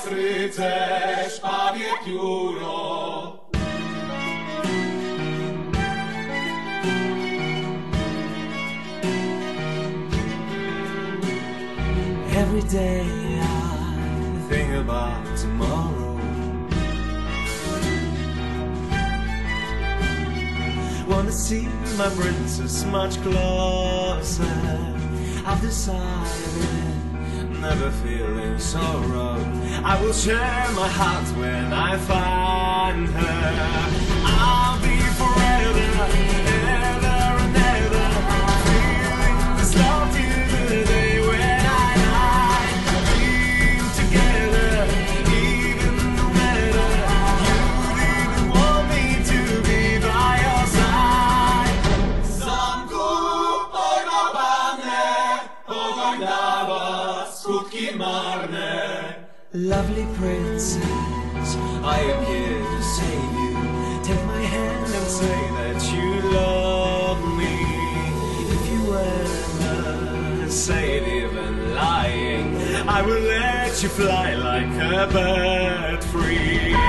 rycerz, pawie pióro. Every day I think about tomorrow. Wanna see my princess much closer. I've decided never feeling sorrow. I will share my heart when I find her. I'll be forever, ever and ever, feeling this love till the day when I die. Being together, even no matter you didn't want me to be by your side. Zamku pojmowany, pożegnała skutki marne. Lovely princess, I am here to save you. Take my hand and say that you love me. If you ever say it even lying, I will let you fly like a bird free.